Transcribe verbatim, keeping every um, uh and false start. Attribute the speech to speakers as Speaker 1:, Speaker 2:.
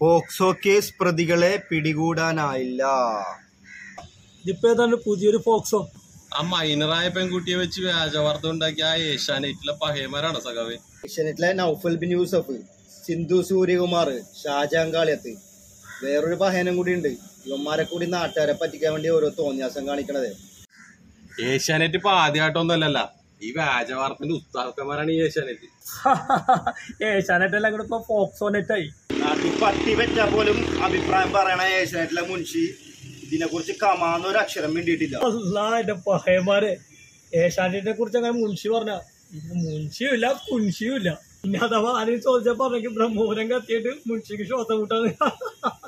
Speaker 1: POCSO case പ്രതികളെ പിടികൂടാനായില്ല.
Speaker 2: ഇതിപ്പോ ഏതാണ്ട് പുതിയൊരു പോക്സോ.
Speaker 3: ആ മൈനറായ പെൺകുട്ടിയെ വെച്ച് വ്യാജ വാർത്ത ഉണ്ടാക്കിയ ആ ഏഷ്യാനെറ്റിലെ പഹയമാരാണ് സഖാവേ.
Speaker 1: ഏഷ്യാനെറ്റിലെ നൗഫൽ ബിൻ യൂസഫ്, സിന്ധു സൂര്യകുമാർ, ഷാജാൻ കാളിയത്ത്, വേറൊരു പഹയനും കൂടി ഉണ്ട്. ഇവന്മാരെ കൂടി നാട്ടുകാരെ പറ്റിക്കാൻ വേണ്ടി ഓരോ തോന്നിയാസം കാണിക്കണത്.
Speaker 3: ഏഷ്യാനെറ്റ് ഇപ്പൊ ആദ്യമായിട്ടൊന്നല്ലല്ല, ഈ വ്യാജ വാർത്തന്റെ ഉസ്താദന്മാരാണ് ഈ ഏഷ്യാനെറ്റ്.
Speaker 2: ഏഷ്യാനെറ്റ് എല്ലാം കൂടെ ഇപ്പൊ പോക്സോ നെറ്റായി.
Speaker 1: നാട്ടിൽ പട്ടി വെച്ചാൽ പോലും അഭിപ്രായം പറയണ ഏഷ്യാനെറ്റിലെ മുൻഷി ഇതിനെ കുറിച്ച് കമാന്നൊരു അക്ഷരം വേണ്ടിയിട്ടില്ല.
Speaker 2: അല്ലാ എന്റെ പഹയന്മാരെ, ഏഷ്യാനെറ്റിനെ കുറിച്ച് അങ്ങനെ മുൻഷി പറഞ്ഞ മുൻഷിയും ഇല്ല കുൻഷിയും ഇല്ല. പിന്നെ അഥവാ ആരും ചോദിച്ചാൽ പറഞ്ഞെങ്കിൽ ബ്രഹ്മപുരം കത്തിയിട്ട് മുൻഷിക്ക് ശ്വാസം കൂട്ടാണ്.